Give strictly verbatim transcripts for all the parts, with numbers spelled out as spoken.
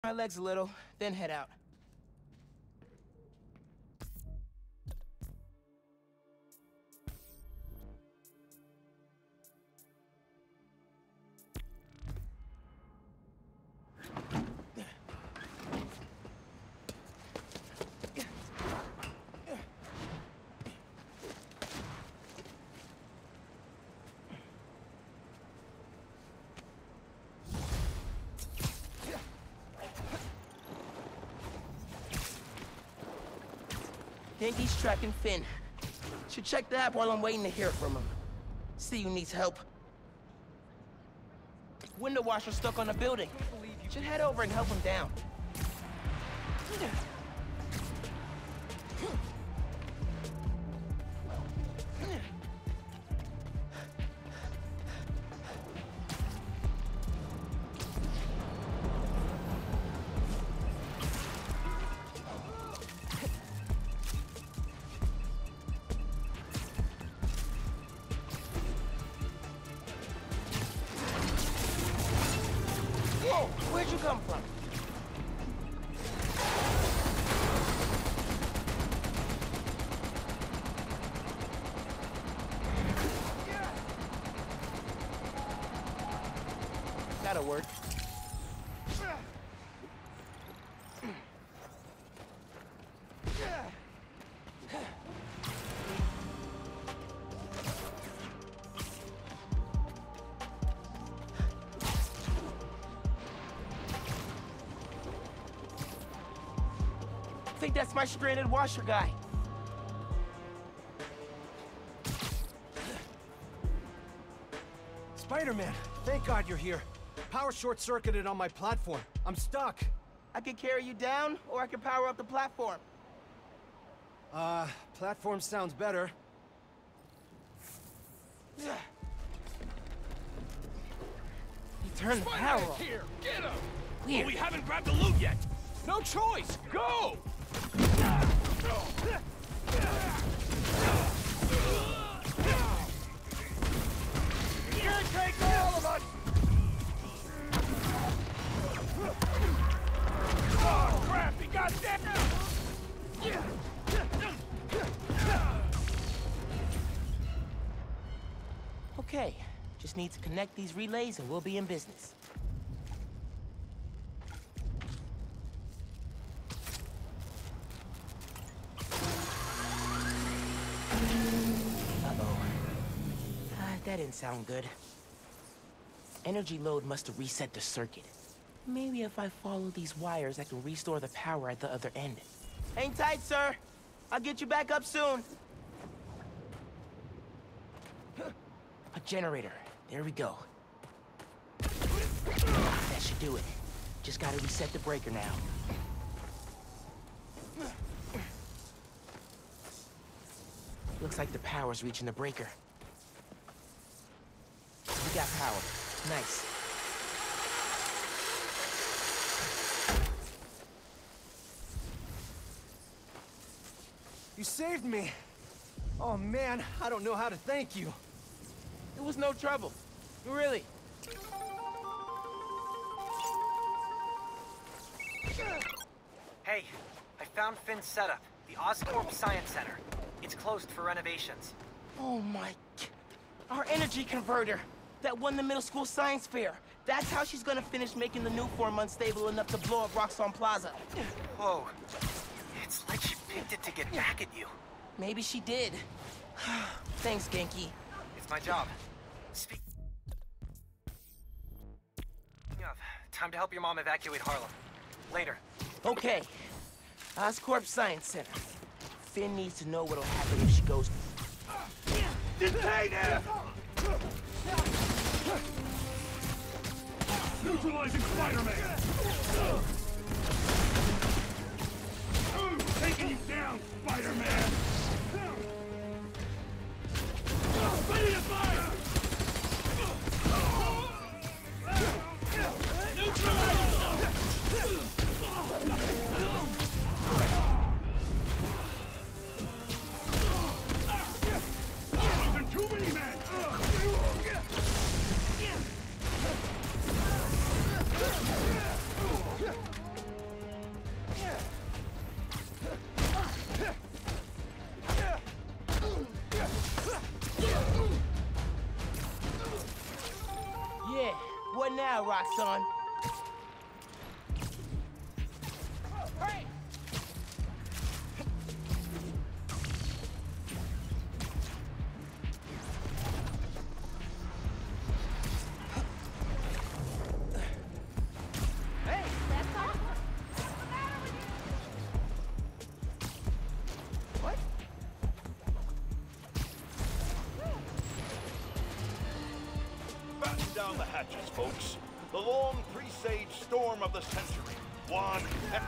My legs a little, then head out. Genki's tracking Finn. Should check the app while I'm waiting to hear from him. See who needs help. Window washer stuck on the building. Should head over and help him down. Whoa, where'd you come from? That'll work. I think that's my stranded washer guy. Spider-Man, thank God you're here. Power short-circuited on my platform. I'm stuck. I could carry you down, or I could power up the platform. Uh, platform sounds better. You turned the power off. Here, get him! Weird. Oh, we haven't grabbed the loot yet. No choice. Go! You're gonna take all of us! Oh, crap! He got that! Okay, just need to connect these relays and we'll be in business. Uh-oh. Uh, that didn't sound good. Energy load must have reset the circuit. Maybe if I follow these wires, I can restore the power at the other end. Hang tight, sir. I'll get you back up soon. A generator. There we go. That should do it. Just gotta reset the breaker now. Looks like the power's reaching the breaker. We got power. Nice. You saved me. Oh man, I don't know how to thank you. It was no trouble. Really. Hey, I found Finn's setup, the Oscorp Science Center. It's closed for renovations. Oh my... Our energy converter that won the middle school science fair. That's how she's gonna finish making the new form unstable enough to blow up Roxxon Plaza. Whoa. It's like she picked it to get back at you. Maybe she did. Thanks, Genki. It's my job. Speak... of, time to help your mom evacuate Harlem. Later. Okay. Oscorp Science Center. Finn needs to know what'll happen if she goes... Detain him! Neutralizing Spider-Man! Taking you down, Spider-Man! Ready to fire! Neutralize them! Too many men! Roxxon. Hey! Hey, that's all. What's the matter with you? What? Batten down the hatches, folks. The long presaged storm of the century. One.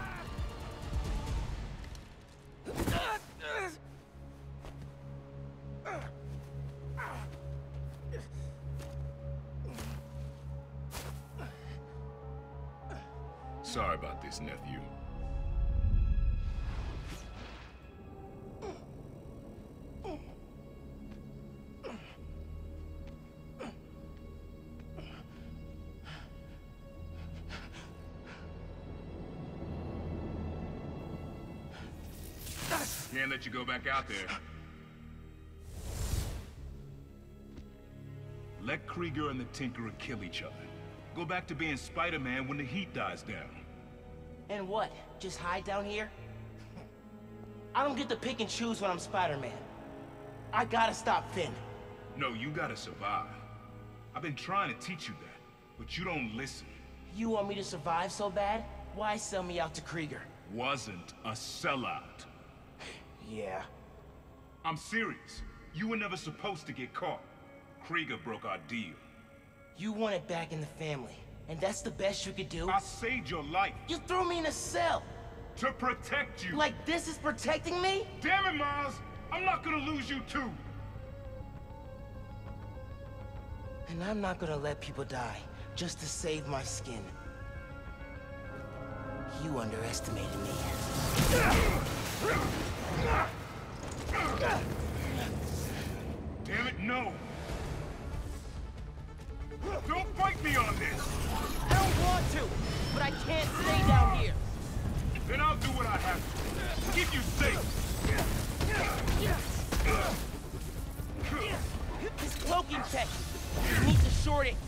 Sorry about this, nephew. Can't let you go back out there. Let Krieger and the Tinkerer kill each other. Go back to being Spider-Man when the heat dies down. And what? Just hide down here? I don't get to pick and choose when I'm Spider-Man. I gotta stop Finn. No, you gotta survive. I've been trying to teach you that, but you don't listen. You want me to survive so bad? Why sell me out to Krieger? Wasn't a sellout. Yeah. I'm serious. You were never supposed to get caught. Krieger broke our deal. You want it back in the family, and that's the best you could do? I saved your life. You threw me in a cell! To protect you. Like this is protecting me? Damn it, Miles! I'm not gonna lose you too! And I'm not gonna let people die, just to save my skin. You underestimated me. Damn it, no! Don't fight me on this! I don't want to, but I can't stay down here. Then I'll do what I have to. Keep you safe! This cloaking tech, you need to short it.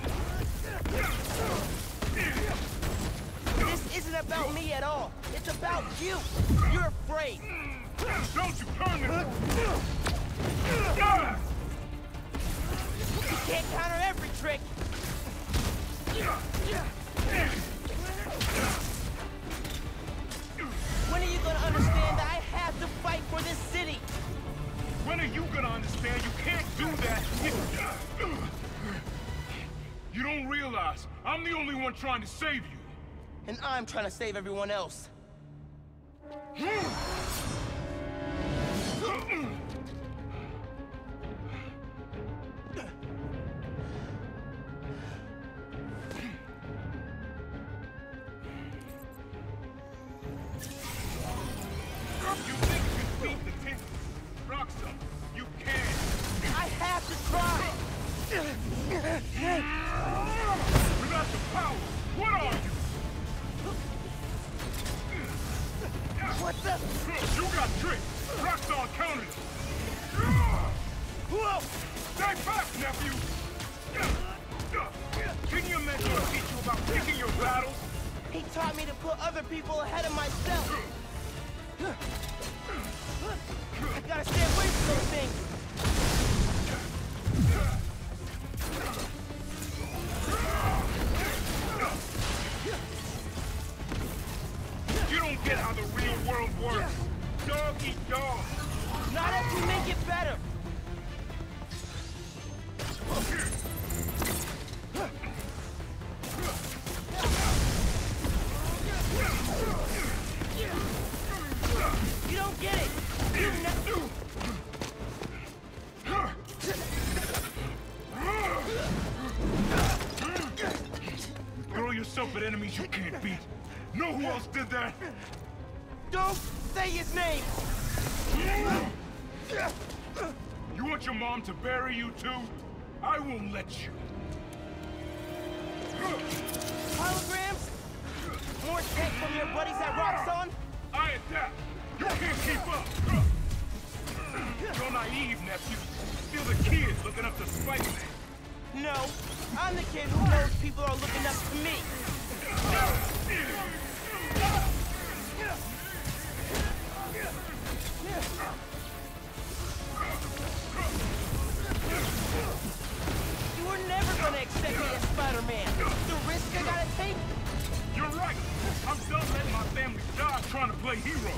This isn't about me at all. It's about you. You're afraid. Don't you turn this! Ah! You can't counter every trick. When are you gonna understand that I have to fight for this city? When are you gonna understand you can't do that? You don't realize I'm the only one trying to save you. And I'm trying to save everyone else. You think you can beat the Tinker? Roxxon, you can. I have to try. Without the power, what are you? What the? You got tricked. Roxxon countered it. Whoa! Stay back, nephew. Can you mentor teach you about picking your battles? He taught me to put other people ahead of myself. I gotta stay away from those things. You don't get how the real world works. Dog eat dog. Not if you make it better. You don't get it. You know. Throw yourself at enemies you can't beat. Know who else did that? Don't say his name. You want your mom to bury you too? I won't let you. Holograms? More tech from your buddies at Roxxon? I adapt. You can't keep up. You're naive, nephew. Still the kid looking up to Spider-Man. No, I'm the kid who knows people are looking up to me. You were never gonna accept me as Spider-Man. The risk I gotta take? You're right. I'm done letting my family die trying to play hero.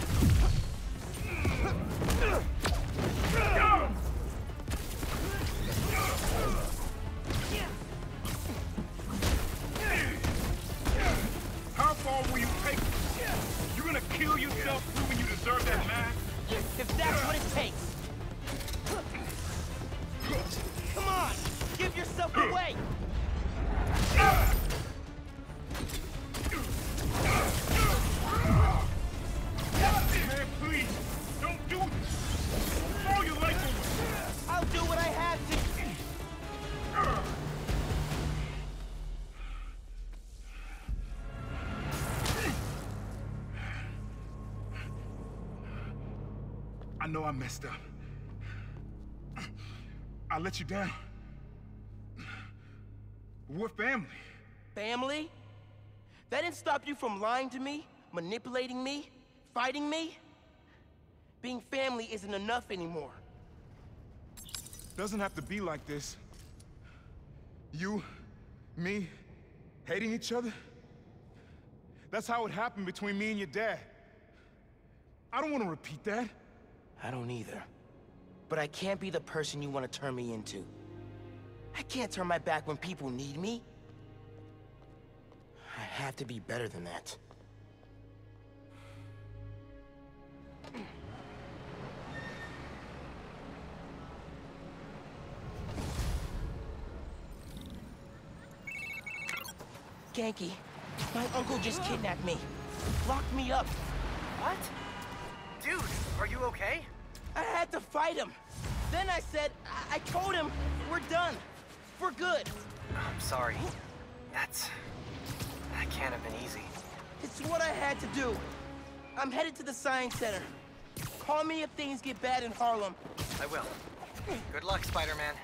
How far will you take it? You gonna kill yourself proving you deserve that mask? If that's what it takes. Come on, give yourself away. Man, please, don't do this. Throw your life away. I'll do what I have to. I know I messed up. I let you down. We're family. Family? That didn't stop you from lying to me, manipulating me, fighting me? Being family isn't enough anymore. Doesn't have to be like this. You, me, hating each other? That's how it happened between me and your dad. I don't want to repeat that. I don't either. But I can't be the person you want to turn me into. I can't turn my back when people need me. I have to be better than that. Ganke, my uncle just kidnapped me. Locked me up. What? Dude, are you okay? I had to fight him. Then I said, I, I told him, we're done. We're good. I'm sorry. That's... that can't have been easy. It's what I had to do. I'm headed to the Science Center. Call me if things get bad in Harlem. I will. Good luck, Spider-Man.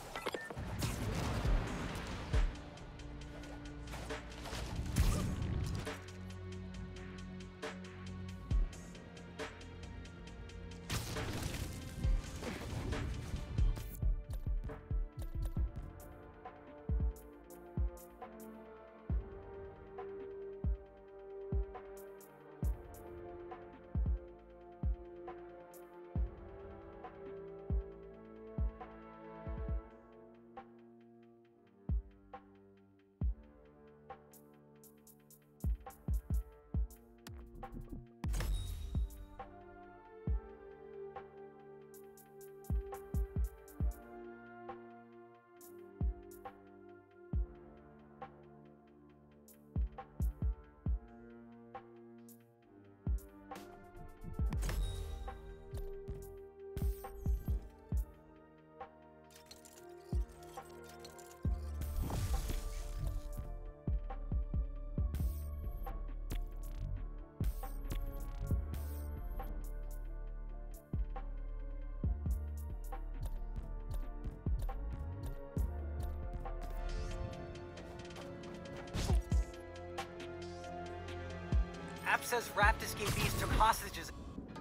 App says Raft escapees took hostages.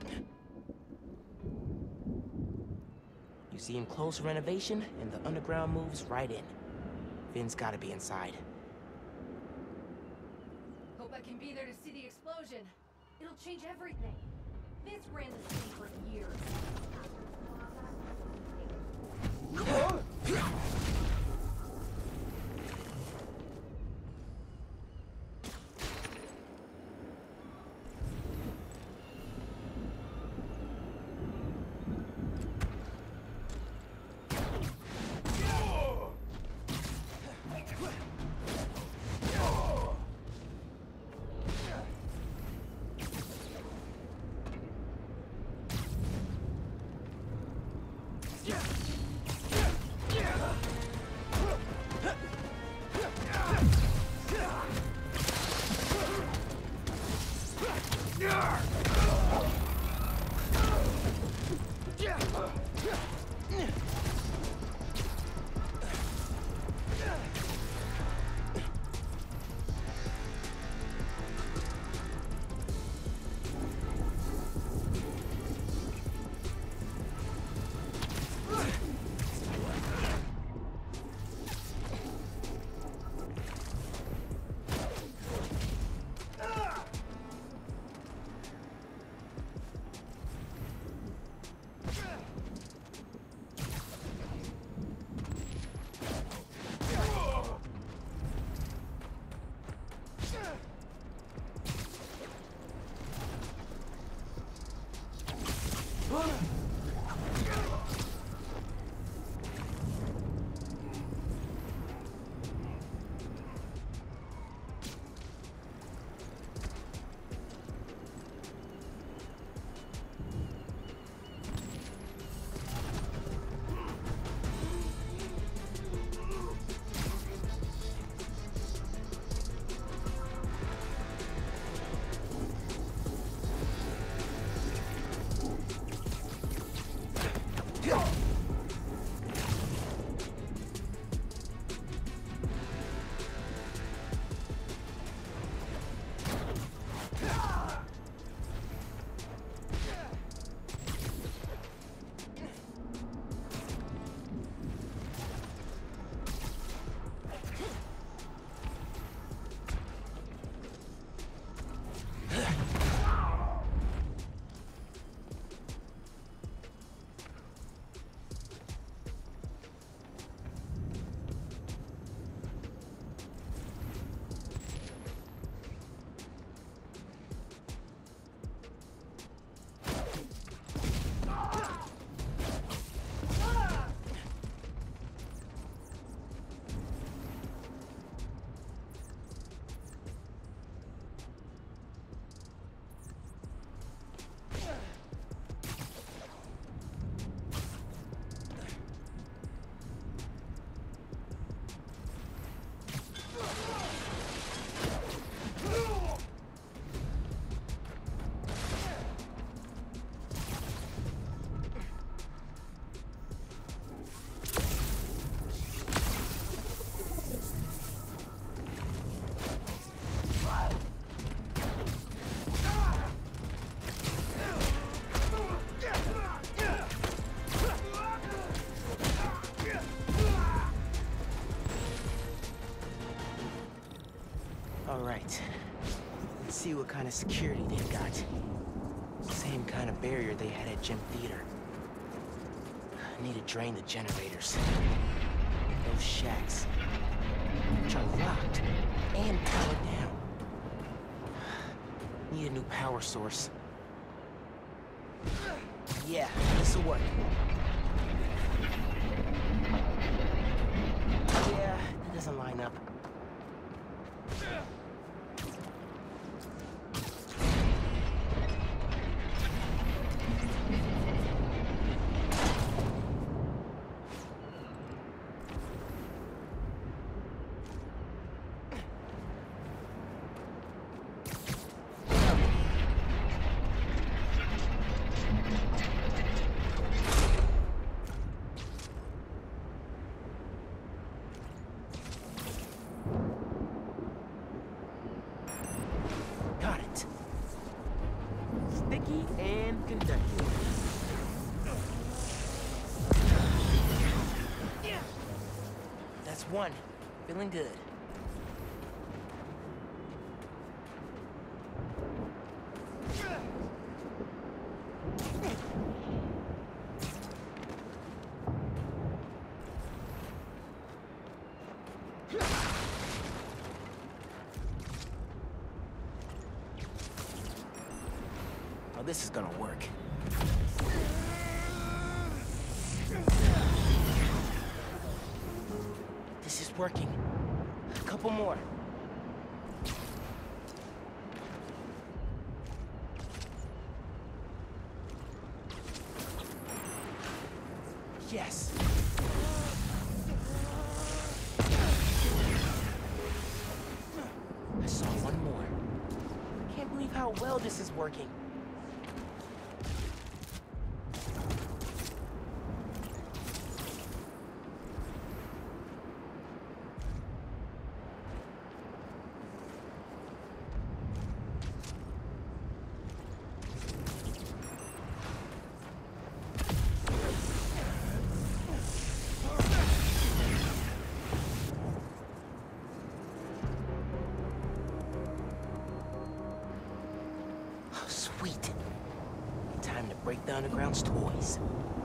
You see him close renovation, and the underground moves right in. Finn's gotta be inside. Hope I can be there to see the explosion. It'll change everything. Vince ran the city for years. kind of security they've got. Same kind of barrier they had at Gym Theater. I need to drain the generators. Those shacks, which are locked and powered down. Need a new power source. Yeah, this'll work. Yeah, that doesn't line up. Sticky and conductive. That's one. Feeling good. Oh, this is gonna work. This is working. A couple more. Yes. I saw one more. Can't believe how well this is working. Sweet. Time to break the Underground's toys.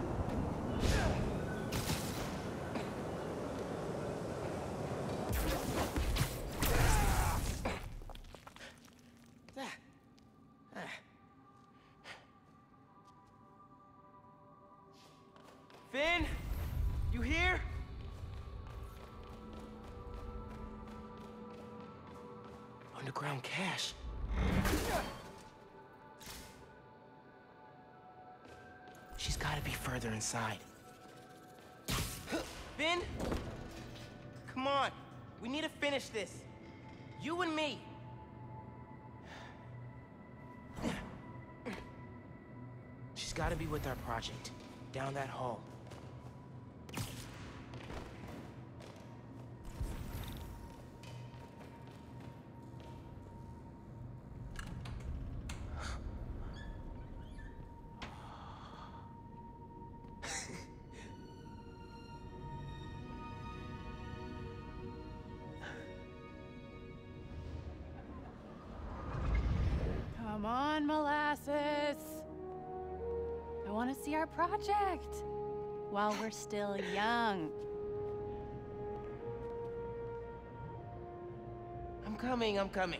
Finn? You here? Underground cache. She's gotta be further inside. Finn? Come on. We need to finish this. You and me. She's gotta be with our project. Down that hall. Come on, Molasses. I want to see our project while we're still young. I'm coming, I'm coming.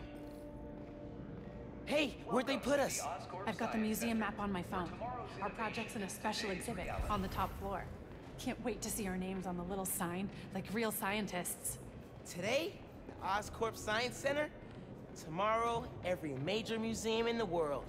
Hey, where'd they put us? I've got the museum map on my phone. Our project's in a special exhibit on the top floor. Can't wait to see our names on the little sign, like real scientists. Today, the Oscorp Science Center. Tomorrow, every major museum in the world.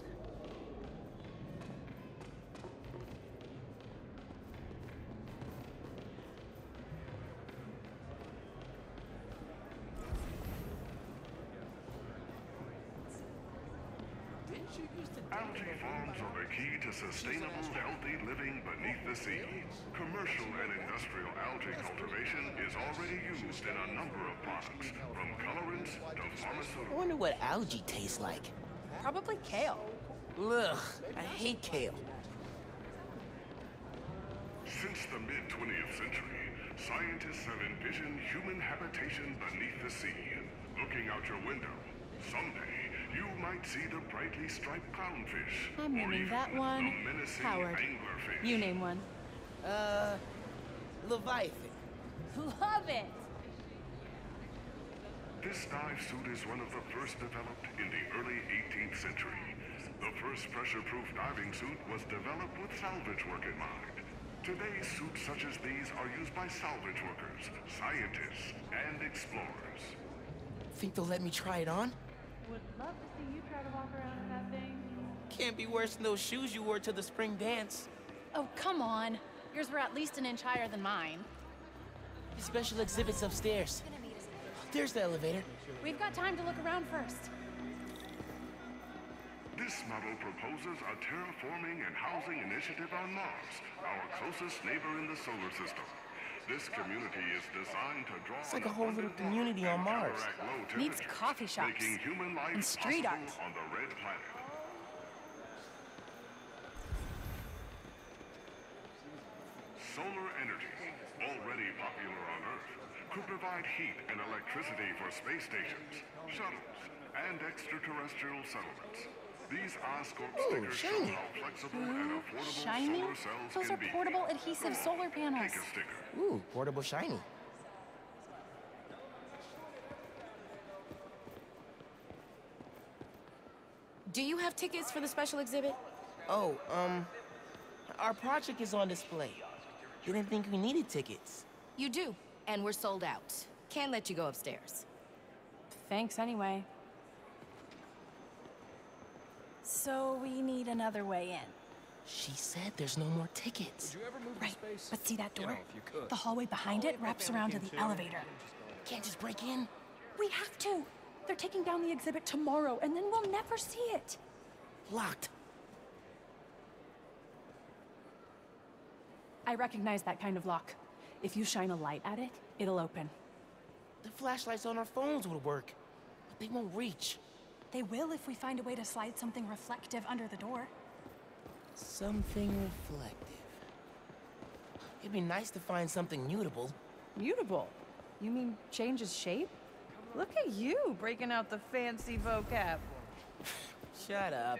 Algae farms are the key to sustainable, healthy living beneath the sea. Commercial and industrial algae cultivation is already used in a number of products, from colorants to I pharmaceuticals. wonder what algae tastes like. Probably kale. Ugh, I hate kale. Since the mid twentieth century, scientists have envisioned human habitation beneath the sea. Looking out your window, someday you might see the brightly striped clownfish. I'm or naming even that one the menacing Howard. anglerfish. You name one. Uh, Leviathan. Love it! This dive suit is one of the first developed in the early eighteenth century. The first pressure-proof diving suit was developed with salvage work in mind. Today, suits such as these are used by salvage workers, scientists, and explorers. Think they'll let me try it on? Would love to see you try to walk around in that thing. Can't be worse than those shoes you wore to the spring dance. Oh, come on. Yours were at least an inch higher than mine. The special exhibit's upstairs. There's the elevator. We've got time to look around first. This model proposes a terraforming and housing initiative on Mars, our closest neighbor in the solar system. This community is designed to draw It's like an a whole little abundant community water on and Mars. counteract low Needs temperatures, coffee shops making human life and street possible art. on the red planet. Solar energy, already popular on Earth, could provide heat and electricity for space stations, shuttles, and extraterrestrial settlements. These Oscorp Ooh, stickers show shiny. how flexible and affordable Shiny? solar cells Those can are be. portable adhesive solar panels. Take a sticker. Ooh, portable shiny. Do you have tickets for the special exhibit? Oh, um, our project is on display. Didn't think we needed tickets. You do, and we're sold out. Can't let you go upstairs. Thanks anyway. So we need another way in. She said there's no more tickets. Right, but see that door? The hallway behind it wraps around to the elevator. Can't just break in? We have to. They're taking down the exhibit tomorrow, and then we'll never see it. Locked. I recognize that kind of lock. If you shine a light at it, it'll open. The flashlights on our phones would work, but they won't reach. They will if we find a way to slide something reflective under the door. Something reflective. It'd be nice to find something mutable. Mutable? You mean changes shape? Look at you, breaking out the fancy vocab. Shut up.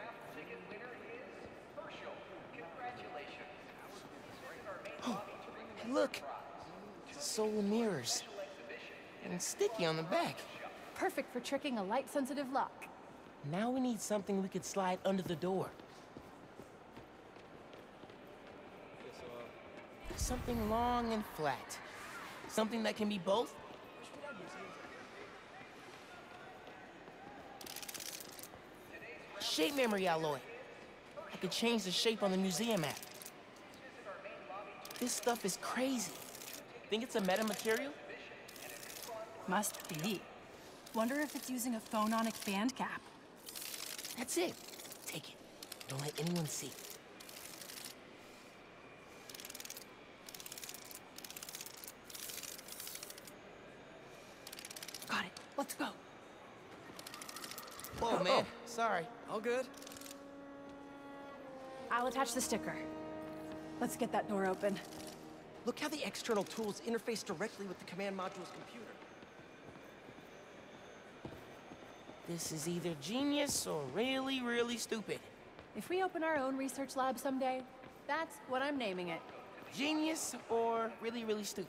Oh, look! Solar mirrors. And sticky on the back. Perfect for tricking a light-sensitive lock. Now we need something we could slide under the door. Something long and flat. Something that can be both. Shape memory alloy. I could change the shape on the museum map. This stuff is crazy. Think it's a metamaterial? Must be. Wonder if it's using a phononic band gap. That's it. Take it. Don't let anyone see. Got it. Let's go. Whoa, man. Sorry. All good? I'll attach the sticker. Let's get that door open. Look how the external tools interface directly with the command module's computer. This is either genius or really, really stupid. If we open our own research lab someday, that's what I'm naming it. Genius or really, really stupid.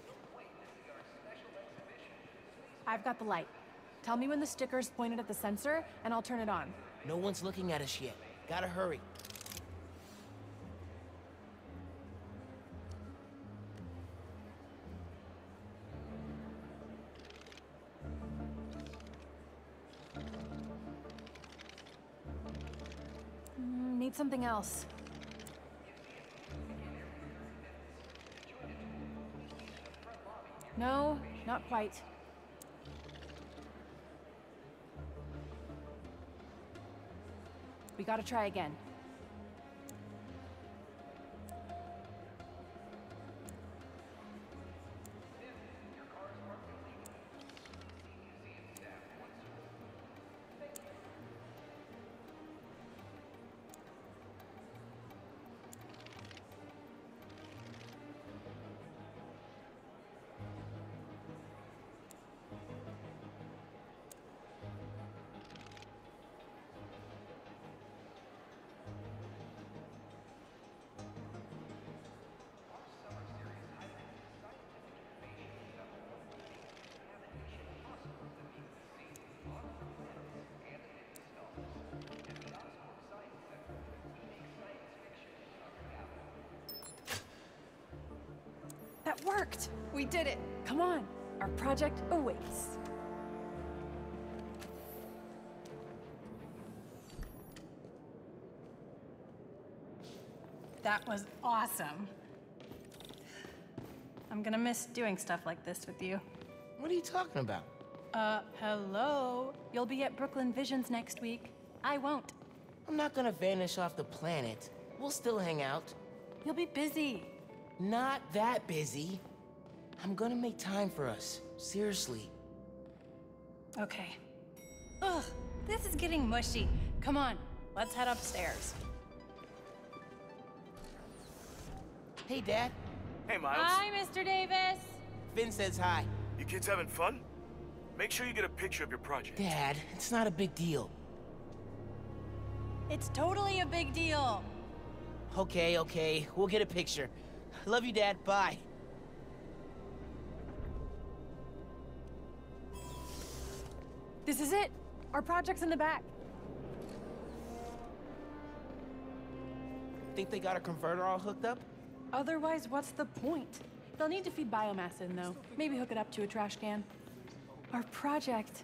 I've got the light. Tell me when the sticker's pointed at the sensor, and I'll turn it on. No one's looking at us yet. Gotta hurry. Mm, need something else. No, not quite. We gotta try again. worked! We did it! Come on, our project awaits. That was awesome. I'm gonna miss doing stuff like this with you. What are you talking about? Uh, hello? You'll be at Brooklyn Visions next week. I won't. I'm not gonna vanish off the planet. We'll still hang out. You'll be busy. Not that busy. I'm gonna make time for us. Seriously. Okay. Ugh, this is getting mushy. Come on, let's head upstairs. Hey, Dad. Hey, Miles. Hi, Mister Davis. Finn says hi. You kids having fun? Make sure you get a picture of your project. Dad, it's not a big deal. It's totally a big deal. Okay, okay. We'll get a picture. Love you, Dad. Bye. This is it. Our project's in the back. Think they got a converter all hooked up? Otherwise, what's the point? They'll need to feed biomass in, though. Maybe hook it up to a trash can. Our project...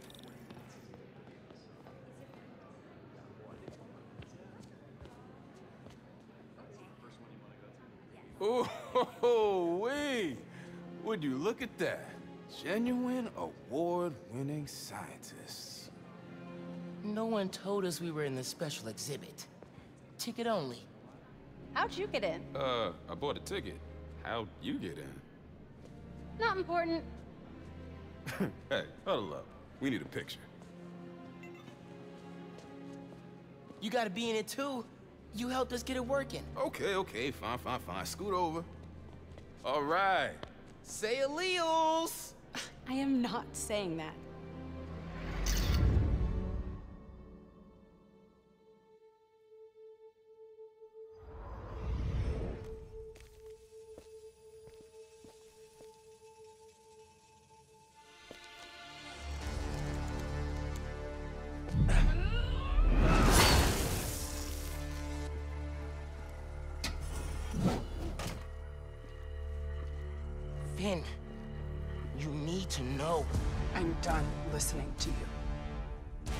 Oh, ho, ho, wait! Would you look at that? Genuine award-winning scientists. No one told us we were in the special exhibit. Ticket only. How'd you get in? Uh, I bought a ticket. How'd you get in? Not important. Hey, huddle up. We need a picture. You gotta be in it too. You helped us get it working. Okay, okay, fine, fine, fine. Scoot over. All right. Say alleles! I am not saying that. Finn, you need to know. I'm done listening to you.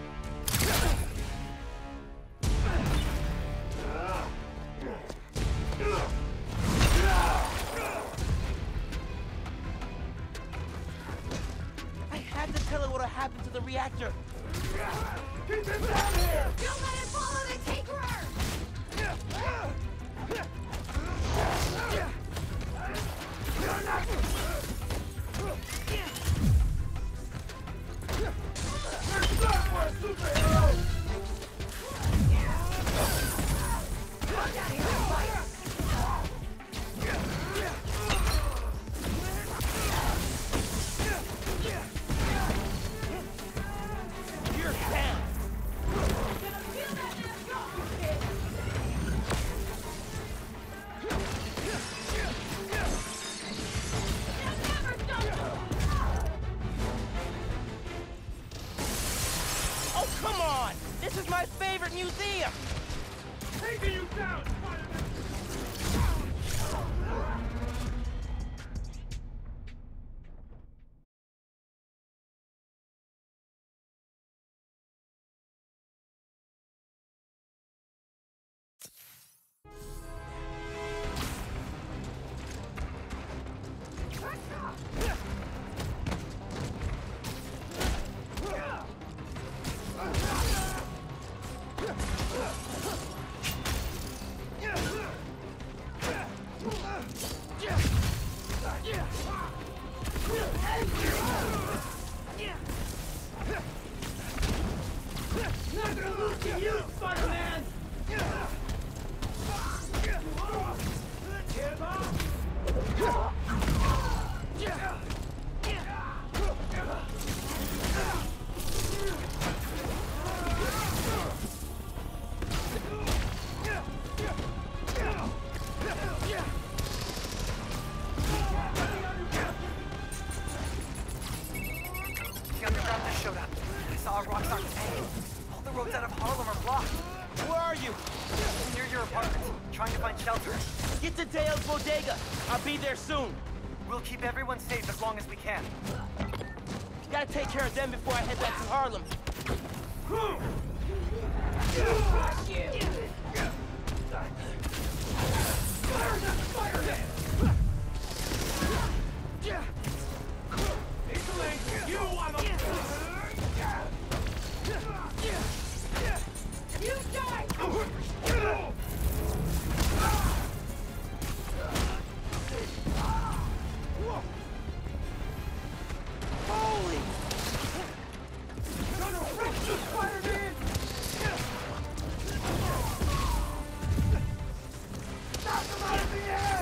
I had to tell her what happened to the reactor. Keep him down here! Don't let him follow the Tinkerer! You're down. Oh, come on! This is my favorite museum! Taking you down! Not gonna lose to you, Spider-Man! The underground just showed up. I saw a Rockstar tank. All the roads out of Harlem are blocked. Where are you? I'm near your apartment, trying to find shelter. Get to Deo's bodega. I'll be there soon. We'll keep everyone safe as long as we can. Gotta take care of them before I head back to Harlem. You are the... You die! Holy! Gonna wreck you, Spider-Man! Knock him out of the air!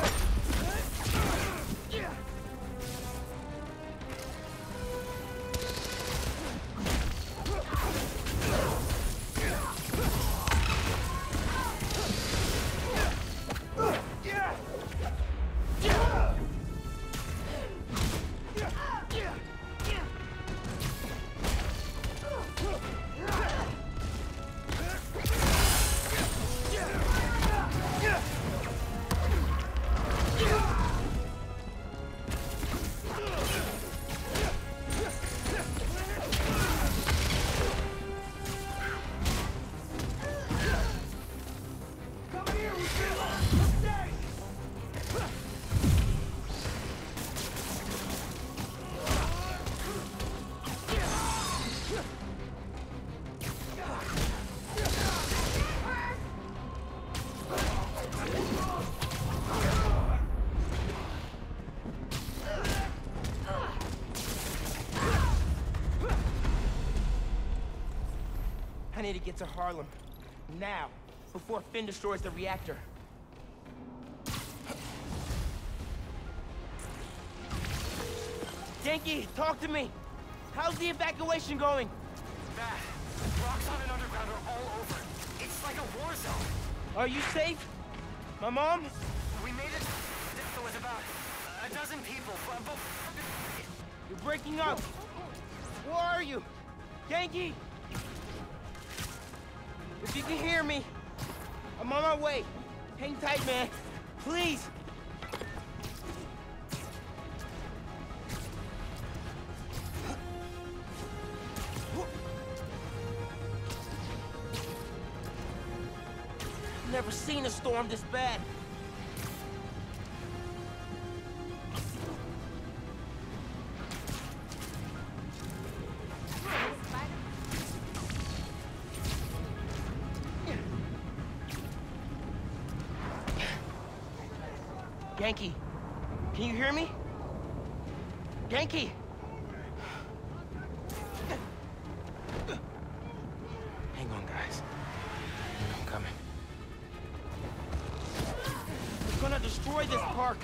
I need to get to Harlem. Now. Before Finn destroys the reactor. Yankee, talk to me! How's the evacuation going? Bad. Roxxon and Underground are all over. It's like a war zone. Are you safe? My mom? We made it... There was about a dozen people, but... You're breaking up. Where are you? Yankee! If you can hear me, I'm on my way. Hang tight, man. Please! Never seen a storm this bad. Yankee, can you hear me? Yankee! Hang on, guys. I'm coming. We're gonna destroy this park.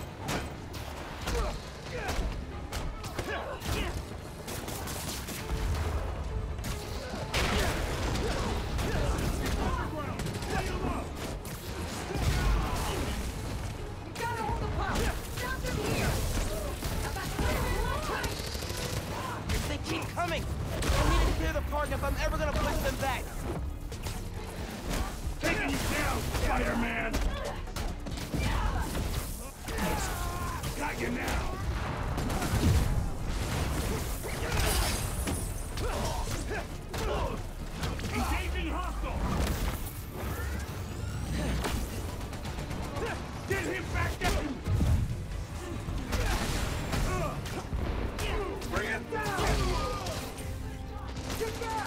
Coming! I need to clear the park if I'm ever gonna push them back. Taking you down, Spider-Man! Got you now! Engaging hostile! Get him back down! Bring it down! Get back!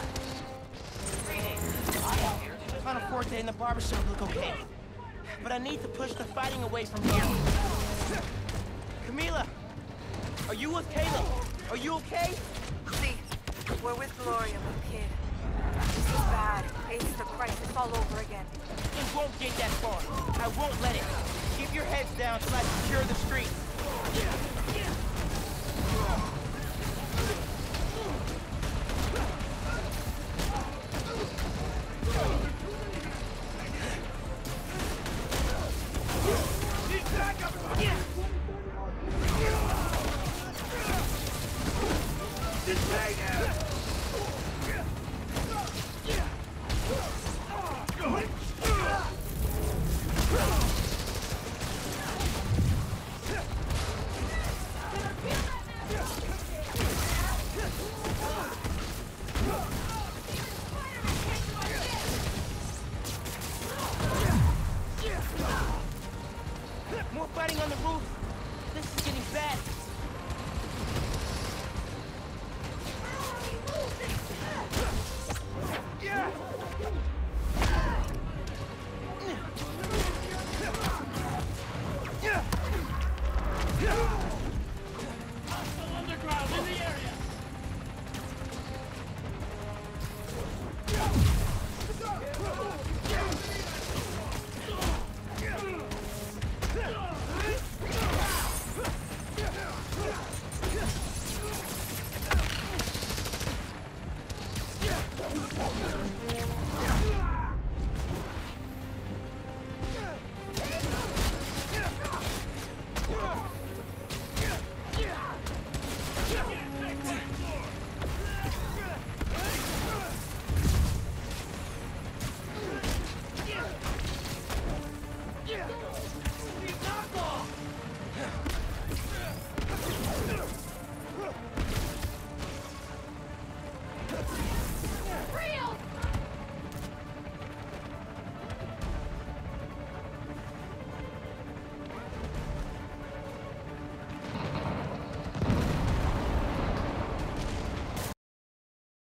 Pianoforte and the barbershop look okay. But I need to push the fighting away from here. Camila! Are you with Caleb? Are you okay? See, we're with Gloria, but kid. This is bad. It's the crisis all over again. It won't get that far. I won't let it. Keep your heads down till I secure the street.